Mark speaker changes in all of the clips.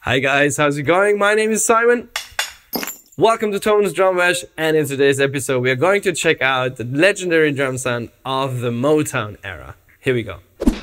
Speaker 1: Hi guys, how's it going? My name is Simon. Welcome to Tone's Drum Bash, and in today's episode we are going to check out the legendary drum sound of the Motown era. Here we go.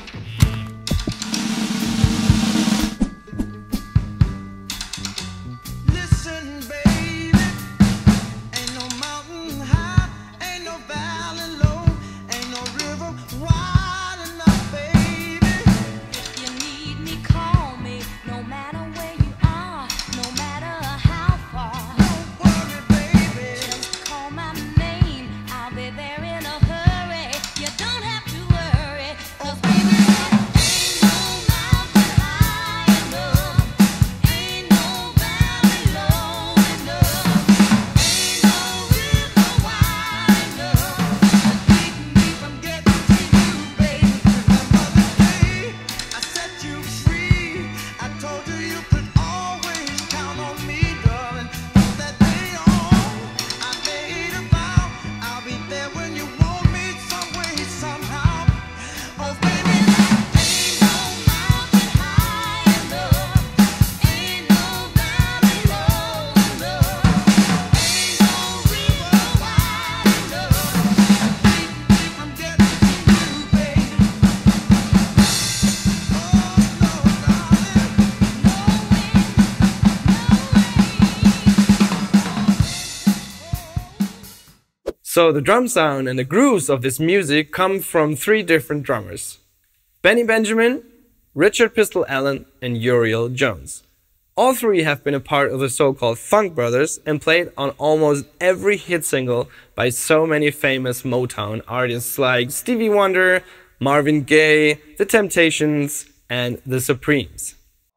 Speaker 1: So the drum sound and the grooves of this music come from three different drummers: Benny Benjamin, Richard Pistol Allen, and Uriel Jones. All three have been a part of the so-called Funk Brothers and played on almost every hit single by so many famous Motown artists like Stevie Wonder, Marvin Gaye, The Temptations, and The Supremes.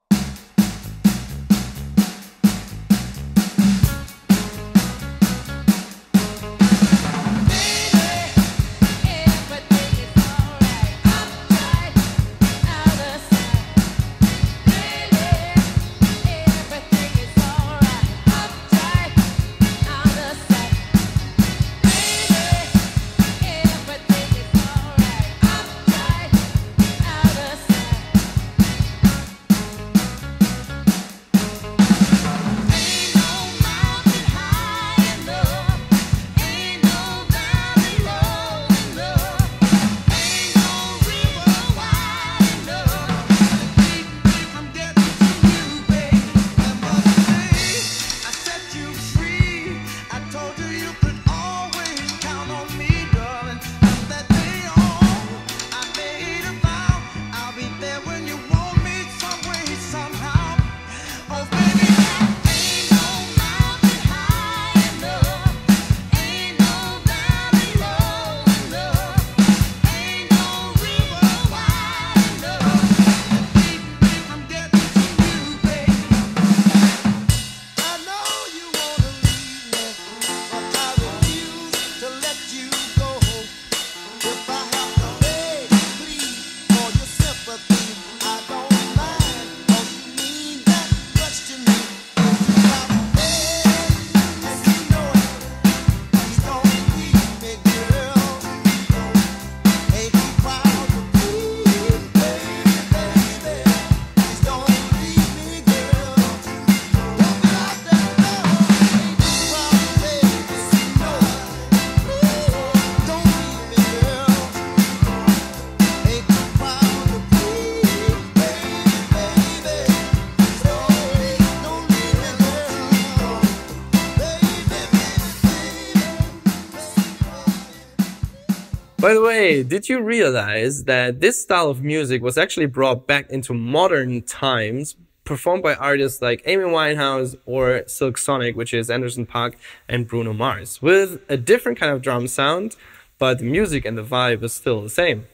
Speaker 1: By the way, did you realize that this style of music was actually brought back into modern times, performed by artists like Amy Winehouse or Silk Sonic, which is Anderson .Paak and Bruno Mars, with a different kind of drum sound, but the music and the vibe is still the same.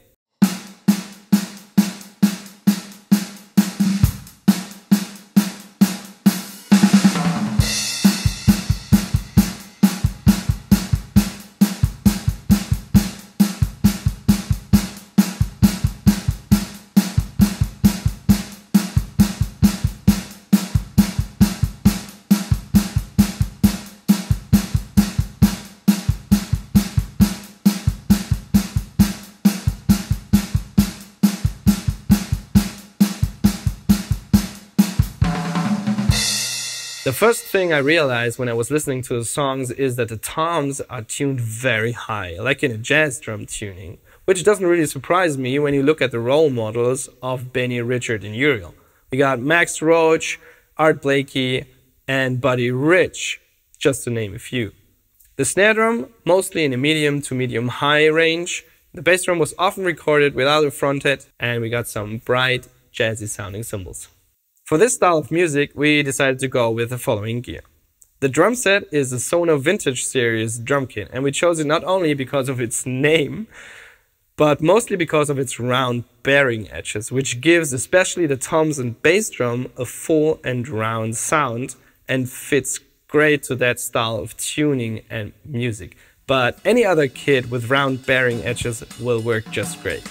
Speaker 1: The first thing I realized when I was listening to the songs is that the toms are tuned very high, like in a jazz drum tuning, which doesn't really surprise me when you look at the role models of Benny, Richard, and Uriel. We got Max Roach, Art Blakey, and Buddy Rich, just to name a few. The snare drum, mostly in a medium to medium high range. The bass drum was often recorded without a front head, and we got some bright, jazzy sounding cymbals. For this style of music, we decided to go with the following gear. The drum set is a Sono Vintage Series drum kit, and we chose it not only because of its name, but mostly because of its round bearing edges, which gives especially the toms and bass drum a full and round sound and fits great to that style of tuning and music. But any other kit with round bearing edges will work just great.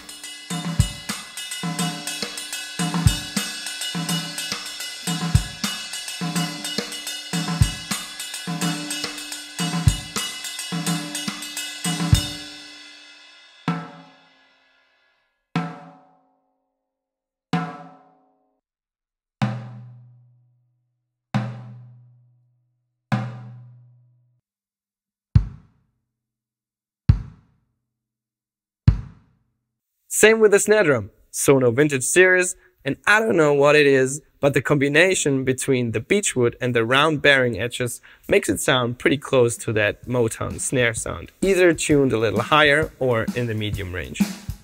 Speaker 1: Same with the snare drum, Sono Vintage Series, and I don't know what it is, but the combination between the beechwood and the round bearing edges makes it sound pretty close to that Motown snare sound, either tuned a little higher or in the medium range.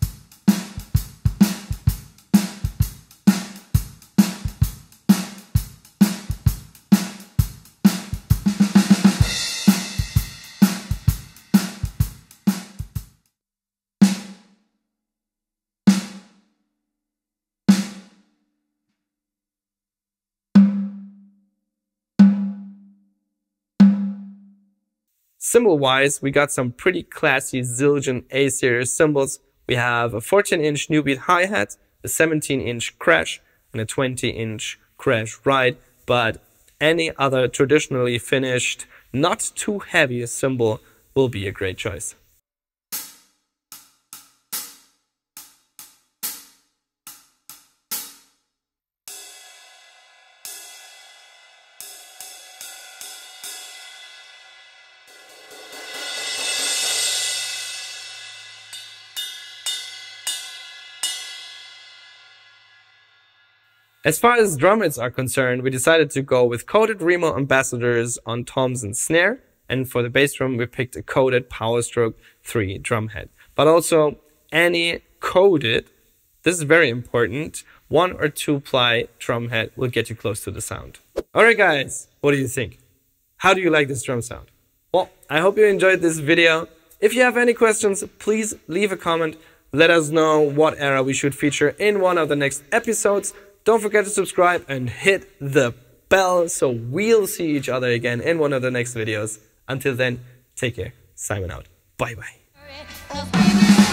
Speaker 1: Cymbal-wise, we got some pretty classy Zildjian A-series cymbals. We have a 14-inch Nubeat hi-hat, a 17-inch crash, and a 20-inch crash ride, but any other traditionally finished, not too heavy cymbal will be a great choice. As far as drum heads are concerned, we decided to go with coated Remo Ambassadors on toms and snare, and for the bass drum we picked a coated Powerstroke 3 drum head. But also any coated, this is very important, 1 or 2 ply drum head will get you close to the sound. Alright guys, what do you think? How do you like this drum sound? Well, I hope you enjoyed this video. If you have any questions, please leave a comment. Let us know what era we should feature in one of the next episodes. Don't forget to subscribe and hit the bell so we'll see each other again in one of the next videos. Until then, take care. Simon out. Bye bye.